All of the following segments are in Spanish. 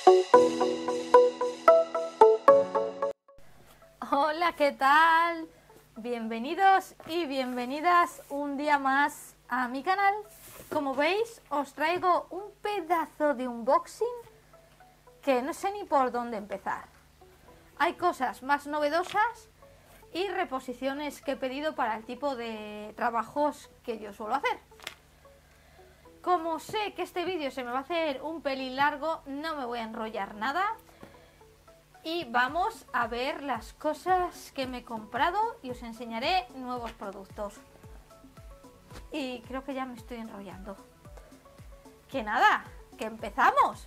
Hola, ¿qué tal? Bienvenidos y bienvenidas un día más a mi canal. Como veis, os traigo un pedazo de unboxing que no sé ni por dónde empezar. Hay cosas más novedosas y reposiciones que he pedido para el tipo de trabajos que yo suelo hacer. Como sé que este vídeo se me va a hacer un pelín largo, no me voy a enrollar nada. Y vamos a ver las cosas que me he comprado y os enseñaré nuevos productos. Y creo que ya me estoy enrollando. Que nada, que empezamos.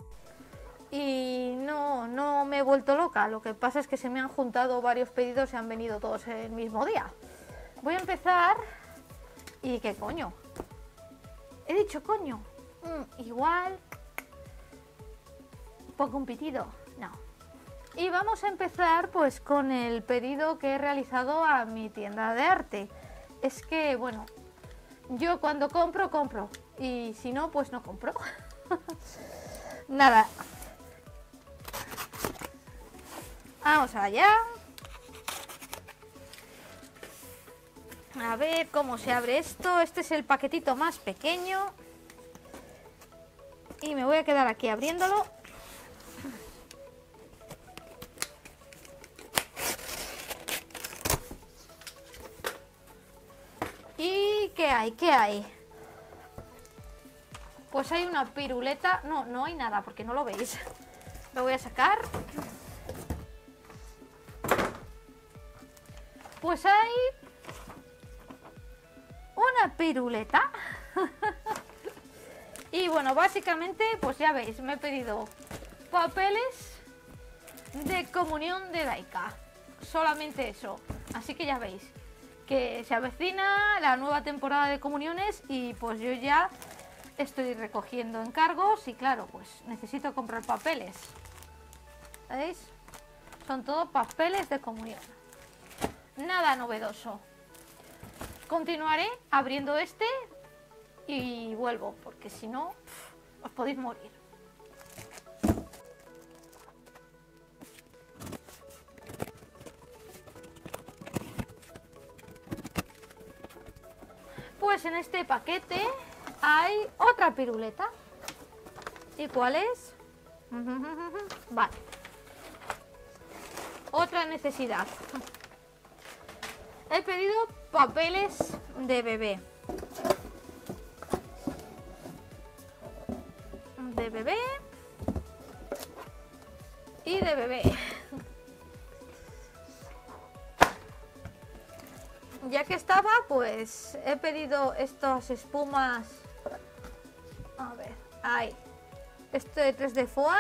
Y no me he vuelto loca, lo que pasa es que se me han juntado varios pedidos y han venido todos el mismo día. Voy a empezar... ¿Y qué coño? He dicho coño. Igual... Pongo un pitido. No. Y vamos a empezar pues con el pedido que he realizado a mi tienda de arte. Es que, bueno, yo cuando compro, y si no, pues no compro. Nada. Vamos allá. A ver cómo se abre esto. Este es el paquetito más pequeño. Y me voy a quedar aquí abriéndolo. ¿Y qué hay? ¿Qué hay? Pues hay una piruleta. No hay nada porque no lo veis. Lo voy a sacar. Pues hay una piruleta. Y bueno, básicamente, pues ya veis, me he pedido papeles de comunión de Daika. Solamente eso. Así que ya veis que se avecina la nueva temporada de comuniones y pues yo ya estoy recogiendo encargos y claro, pues necesito comprar papeles. ¿Veis? Son todos papeles de comunión. Nada novedoso. Continuaré abriendo este y vuelvo, porque si no, os podéis morir. Pues en este paquete hay otra piruleta. ¿Y cuál es? Vale. Otra necesidad. He pedido papeles de bebé. De bebé. Y de bebé. Ya que estaba, pues he pedido estas espumas. A ver, hay esto de 3D Foam,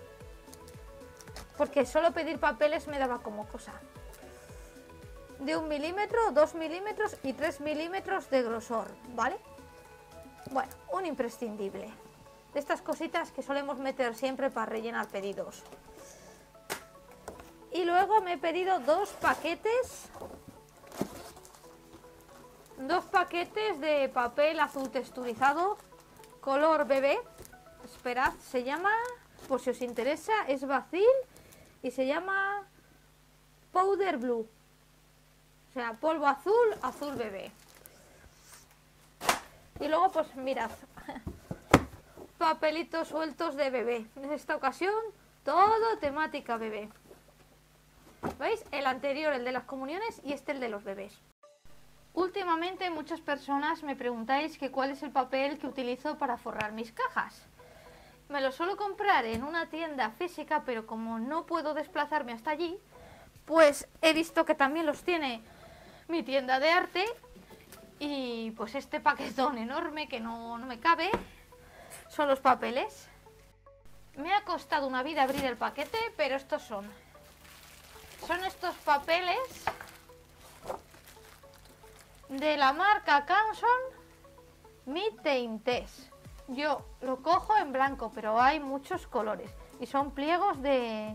porque solo pedir papeles me daba como cosa. De 1 milímetro, 2 milímetros y 3 milímetros de grosor, ¿vale? Bueno, un imprescindible. De estas cositas que solemos meter siempre para rellenar pedidos. Y luego me he pedido dos paquetes de papel azul texturizado color bebé. Esperad, se llama, por si os interesa, es Bacil y se llama Powder Blue. O sea, polvo azul, azul bebé. Y luego pues mirad, papelitos sueltos de bebé. En esta ocasión todo temática bebé. ¿Veis? El anterior, el de las comuniones, y este el de los bebés. Últimamente muchas personas me preguntáis que cuál es el papel que utilizo para forrar mis cajas. Me lo suelo comprar en una tienda física, pero como no puedo desplazarme hasta allí, pues he visto que también los tiene mi tienda de arte. Y pues este paquetón enorme que no me cabe son los papeles. Me ha costado una vida abrir el paquete, pero estos son estos papeles de la marca Canson Tintes. Yo lo cojo en blanco, pero hay muchos colores y son pliegos de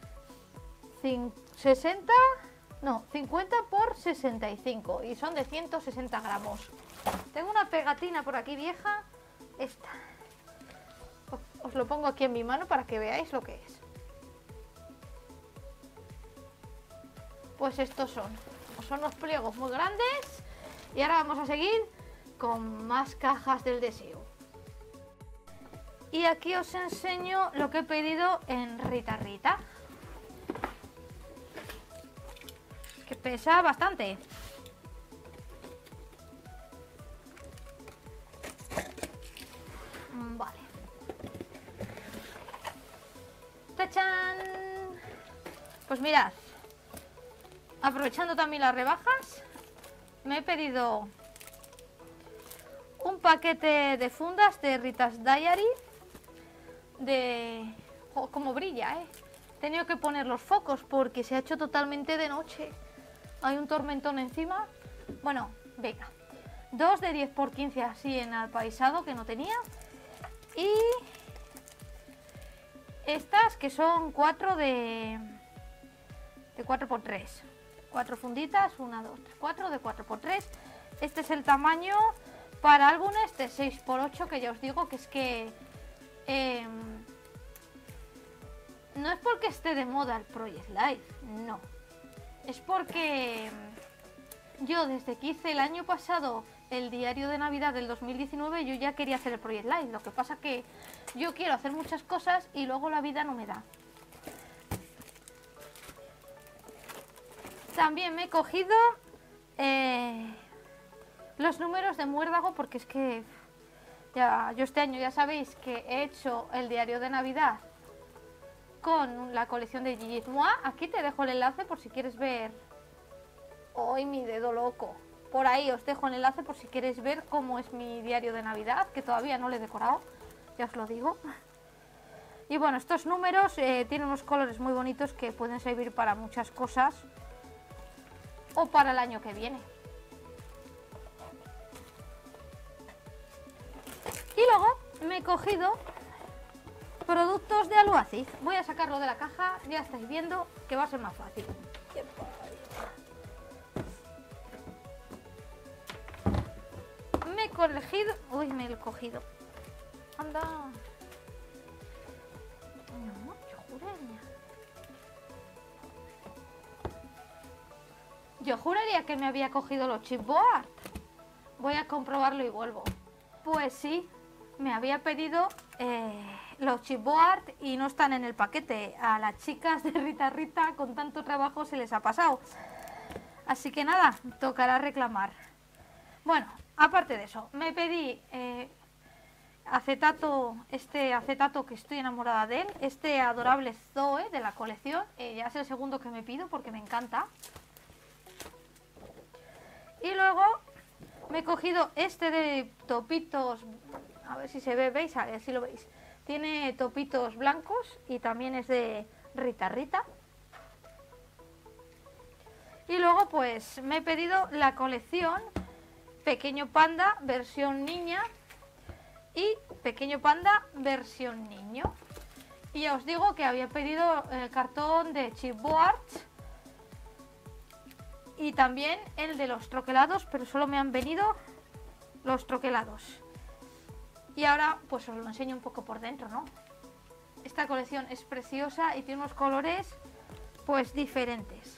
50 por 65 y son de 160 gramos. Tengo una pegatina por aquí vieja, esta. Os lo pongo aquí en mi mano para que veáis lo que es. Pues estos son unos pliegos muy grandes. Y ahora vamos a seguir con más cajas del deseo. Y aquí os enseño lo que he pedido en Rita Rita, que pesa bastante. Vale. ¡Tachán! Pues mirad, aprovechando también las rebajas, me he pedido un paquete de fundas de Rita's Diary de... Oh, como brilla, ¿eh? He tenido que poner los focos porque se ha hecho totalmente de noche. Hay un tormentón encima. Bueno, venga. 2 de 10 por 15 así en apaisado, que no tenía. Y estas que son 4 de 4 por 3. 4 funditas, 1, 2, 3, 4 de 4 por 3. Este es el tamaño para álbumes de 6 por 8, que ya os digo que es que no es porque esté de moda el Project Life, no. Es porque yo desde que hice el año pasado el diario de Navidad del 2019 yo ya quería hacer el Project Life. Lo que pasa que yo quiero hacer muchas cosas y luego la vida no me da. También me he cogido los números de muérdago porque es que yo este año ya sabéis que he hecho el diario de Navidad con la colección de Gigi Moi. Aquí te dejo el enlace por si quieres ver. ¡Ay, mi dedo loco! Por ahí os dejo el enlace por si queréis ver cómo es mi diario de Navidad, que todavía no lo he decorado, ya os lo digo. Y bueno, estos números tienen unos colores muy bonitos que pueden servir para muchas cosas o para el año que viene. Y luego me he cogido productos de Aluaziz. Voy a sacarlo de la caja, ya estáis viendo que va a ser más fácil. Me he cogido... Uy, me lo he cogido. Anda. No, yo juraría. Yo juraría que me había cogido los chipboard. Voy a comprobarlo y vuelvo. Pues sí, me había pedido los chipboard y no están en el paquete. A las chicas de Rita Rita con tanto trabajo se les ha pasado. Así que nada, tocará reclamar. Bueno, aparte de eso, me pedí acetato, este acetato que estoy enamorada de él, este adorable Zoe de la colección. Ya es el segundo que me pido porque me encanta. Y luego me he cogido este de topitos, a ver si se ve, ¿veis? A ver si lo veis. Tiene topitos blancos y también es de Rita Rita. Y luego pues me he pedido la colección Pequeño Panda versión niña y Pequeño Panda versión niño. Y ya os digo que había pedido el cartón de chipboards y también el de los troquelados, pero solo me han venido los troquelados. Y ahora pues os lo enseño un poco por dentro, ¿no? Esta colección es preciosa y tiene unos colores pues diferentes.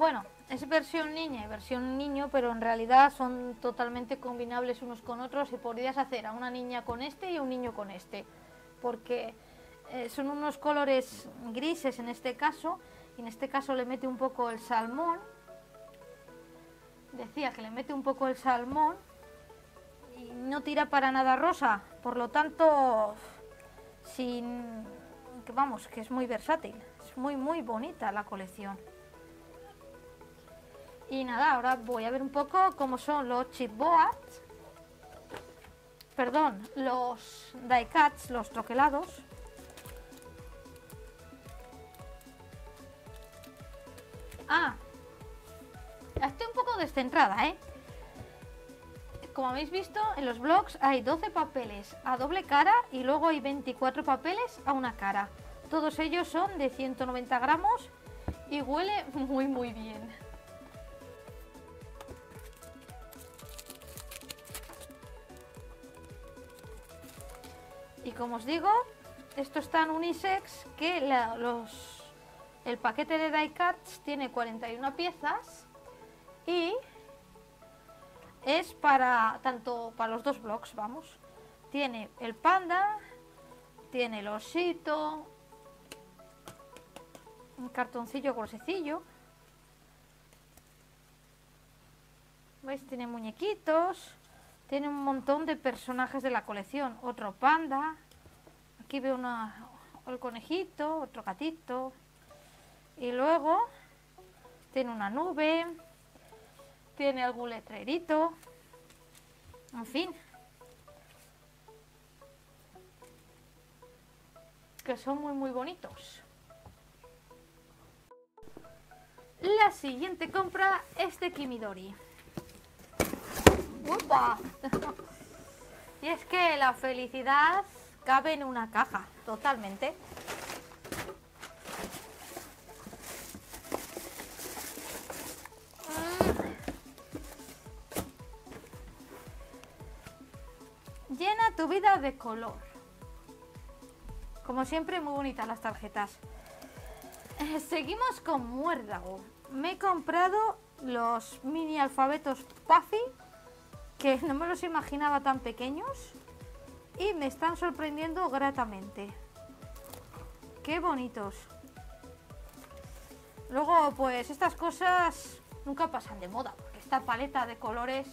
Bueno, es versión niña y versión niño, pero en realidad son totalmente combinables unos con otros y podrías hacer a una niña con este y a un niño con este, porque son unos colores grises en este caso, y en este caso le mete un poco el salmón. Decía que le mete un poco el salmón y no tira para nada rosa, por lo tanto, vamos, que es muy versátil, es muy bonita la colección. Y nada, ahora voy a ver un poco cómo son los chipboards, perdón, los die cuts, los troquelados. Ah, estoy un poco descentrada, ¿eh? Como habéis visto, en los blogs hay 12 papeles a doble cara y luego hay 24 papeles a una cara. Todos ellos son de 190 gramos y huele muy bien. Y como os digo, esto está en unisex, que el paquete de die cuts tiene 41 piezas y es para los dos blogs, vamos. Tiene el panda, tiene el osito, un cartoncillo gruesecillo. ¿Veis? Tiene muñequitos, tiene un montón de personajes de la colección. Otro panda, aquí veo el conejito, otro gatito. Y luego tiene una nube, tiene algún letrerito, en fin, que son muy bonitos. La siguiente compra es de Kimidori. ¡Upa! Y es que la felicidad cabe en una caja, totalmente. Llena tu vida de color. Como siempre, muy bonitas las tarjetas. Seguimos con Muérdago. Me he comprado los mini alfabetos Puffy, que no me los imaginaba tan pequeños y me están sorprendiendo gratamente. Qué bonitos. Luego, pues estas cosas nunca pasan de moda, porque esta paleta de colores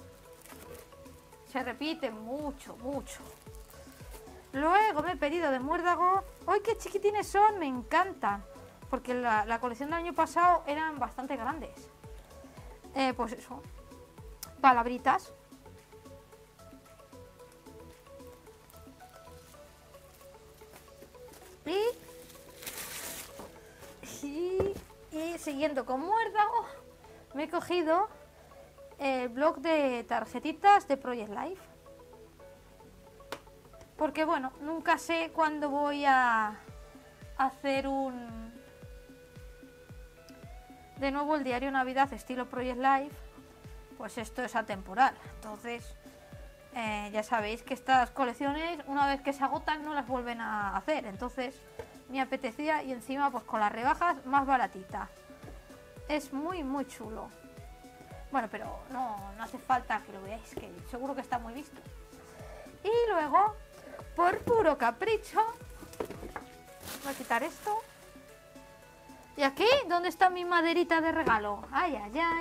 se repite mucho. Luego me he pedido de Muérdago. ¡Ay, qué chiquitines son! Me encantan, porque la colección del año pasado eran bastante grandes. Pues eso, palabritas. Y siguiendo con Muérdago, me he cogido el blog de tarjetitas de Project Life, porque bueno, nunca sé cuándo voy a hacer de nuevo el diario Navidad estilo Project Life. Pues esto es atemporal, entonces ya sabéis que estas colecciones, una vez que se agotan, no las vuelven a hacer. Entonces me apetecía, y encima pues con las rebajas más baratita. Es muy chulo. Bueno, pero no hace falta que lo veáis, que seguro que está muy visto. Y luego, por puro capricho, voy a quitar esto. ¿Y aquí? ¿Dónde está mi maderita de regalo? Ay.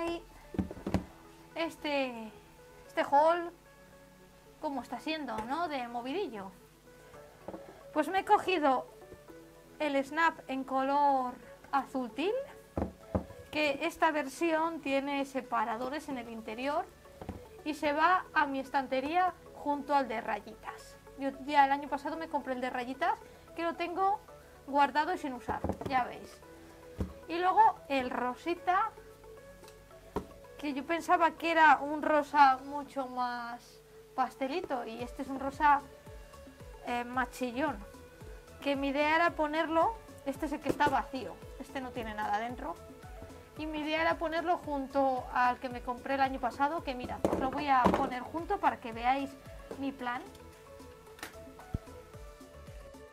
Este haul, ¿cómo está siendo, no? De movidillo. Pues me he cogido el Snap en color azul teal, que esta versión tiene separadores en el interior y se va a mi estantería junto al de rayitas. Yo ya el año pasado me compré el de rayitas, que lo tengo guardado y sin usar, ya veis. Y luego el rosita, que yo pensaba que era un rosa mucho más pastelito, y este es un rosa más chillón, que mi idea era ponerlo, este es el que está vacío, este no tiene nada dentro, y mi idea era ponerlo junto al que me compré el año pasado, que mira, os lo voy a poner junto para que veáis mi plan.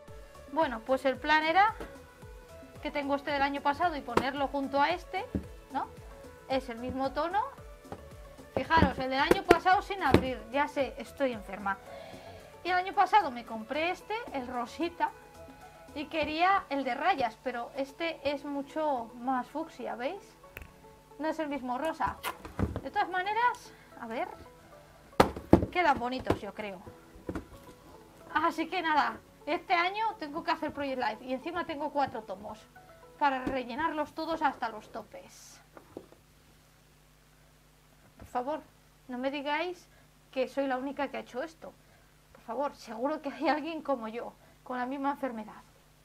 Bueno, pues el plan era que tengo este del año pasado y ponerlo junto a este, ¿no? Es el mismo tono. Fijaros, el del año pasado sin abrir, ya sé, estoy enferma. Y el año pasado me compré este, el rosita, y quería el de rayas, pero este es mucho más fucsia, ¿veis? No es el mismo rosa. De todas maneras, a ver, quedan bonitos, yo creo. Así que nada, este año tengo que hacer Project Life y encima tengo 4 tomos para rellenarlos todos hasta los topes. Por favor, no me digáis que soy la única que ha hecho esto. Por favor, seguro que hay alguien como yo, con la misma enfermedad.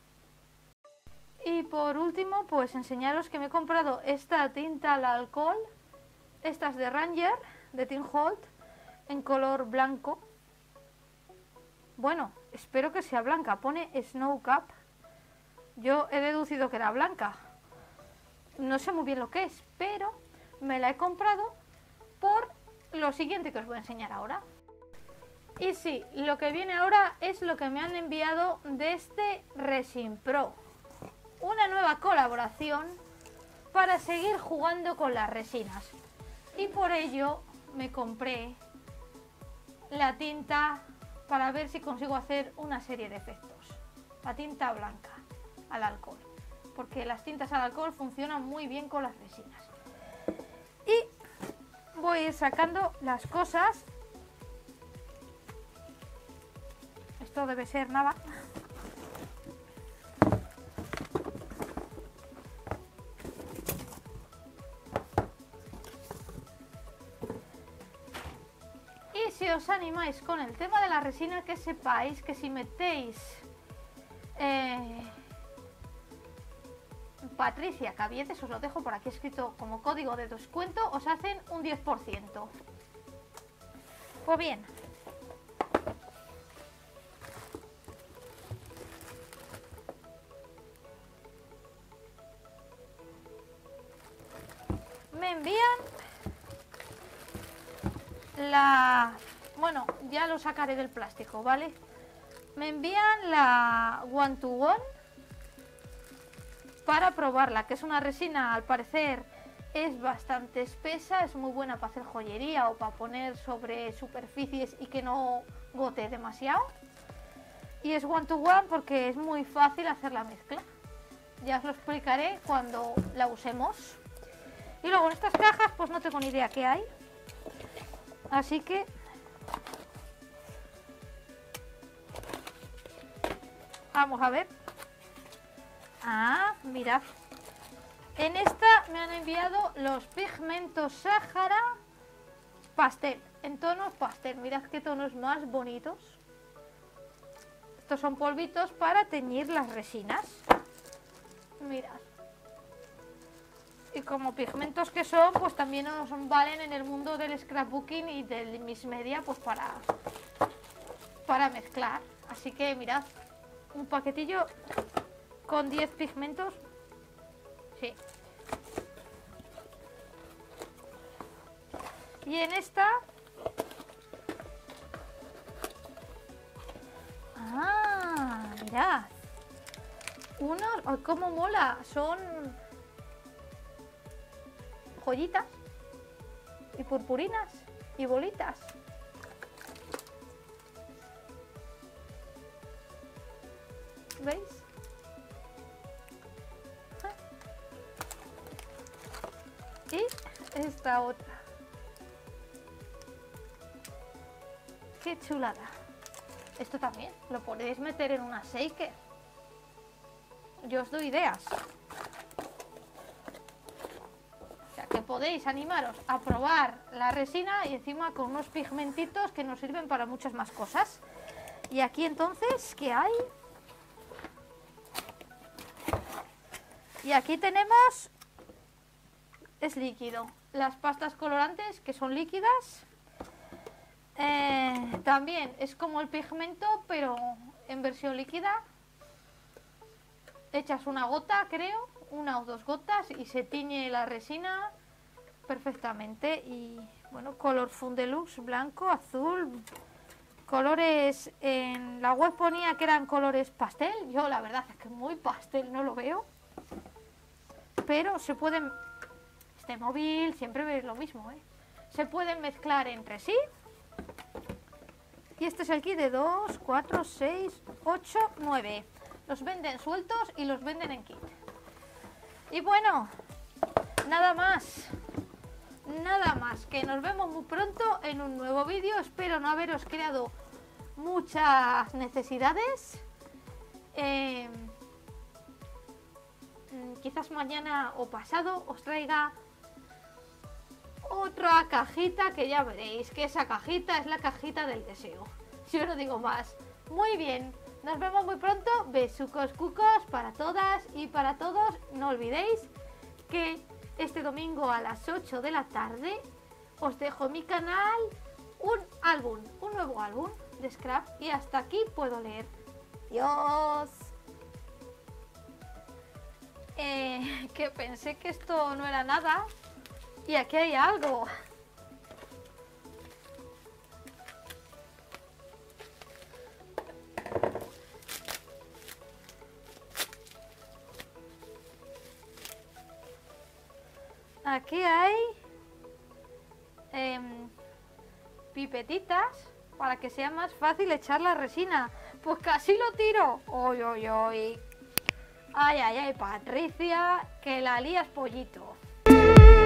Y por último, pues enseñaros que me he comprado esta tinta al alcohol. Esta es de Ranger, de Tim Holt, en color blanco. Bueno, espero que sea blanca. Pone Snow Cap. Yo he deducido que era blanca. No sé muy bien lo que es, pero me la he comprado por lo siguiente que os voy a enseñar ahora. Y sí, lo que viene ahora es lo que me han enviado desde Resin Pro. Una nueva colaboración para seguir jugando con las resinas. Y por ello me compré la tinta para ver si consigo hacer una serie de efectos. La tinta blanca al alcohol. Porque las tintas al alcohol funcionan muy bien con las resinas. Y voy a ir sacando las cosas. Esto debe ser nada. Y si os animáis con el tema de la resina, que sepáis que si metéis Patricia Caviedes, os lo dejo por aquí escrito como código de descuento, os hacen un 10%. Pues bien, me envían bueno, ya lo sacaré del plástico, ¿vale? Me envían la One to One para probarla, que es una resina, al parecer es bastante espesa, es muy buena para hacer joyería o para poner sobre superficies y que no gote demasiado. Y es One to One porque es muy fácil hacer la mezcla. Ya os lo explicaré cuando la usemos. Y luego en estas cajas pues no tengo ni idea qué hay. Así que vamos a ver. Ah, mirad. En esta me han enviado los pigmentos Sahara pastel, en tonos pastel. Mirad qué tonos más bonitos. Estos son polvitos para teñir las resinas. Mirad. Y como pigmentos que son, pues también nos valen en el mundo del scrapbooking y del mix media, pues para mezclar. Así que mirad, un paquetillo con 10 pigmentos. Sí. Y en esta... Ah, mirad. Unos... ¡Ay, cómo mola! Son joyitas y purpurinas y bolitas. ¿Veis? Y esta otra. ¡Qué chulada! Esto también lo podéis meter en una shaker. Yo os doy ideas. O sea, que podéis animaros a probar la resina y encima con unos pigmentitos que nos sirven para muchas más cosas. Y aquí entonces, ¿qué hay? Y aquí tenemos... Es líquido. Las pastas colorantes, que son líquidas. También es como el pigmento, pero en versión líquida. Echas una gota, creo, 1 o 2 gotas y se tiñe la resina perfectamente. Y bueno, color Fundelux, blanco, azul, colores. En la web ponía que eran colores pastel. Yo la verdad es que muy pastel no lo veo, pero se pueden... de móvil, siempre veis lo mismo, ¿eh? Se pueden mezclar entre sí. Y este es el kit de 2, 4, 6, 8, 9. Los venden sueltos y los venden en kit. Y bueno, nada más, que nos vemos muy pronto en un nuevo vídeo. Espero no haberos creado muchas necesidades. Quizás mañana o pasado os traiga otra cajita que ya veréis que esa cajita es la cajita del deseo. Yo no digo más. Muy bien, nos vemos muy pronto. Besucos cucos para todas y para todos. No olvidéis que este domingo a las 8 de la tarde os dejo en mi canal un nuevo álbum de Scrap. Y hasta aquí puedo leer. Adiós. Que pensé que esto no era nada. Y aquí hay algo. Aquí hay pipetitas para que sea más fácil echar la resina. Pues casi lo tiro. ¡Oy, oy, oy! Ay, ay, ay, Patricia, que la lías pollito.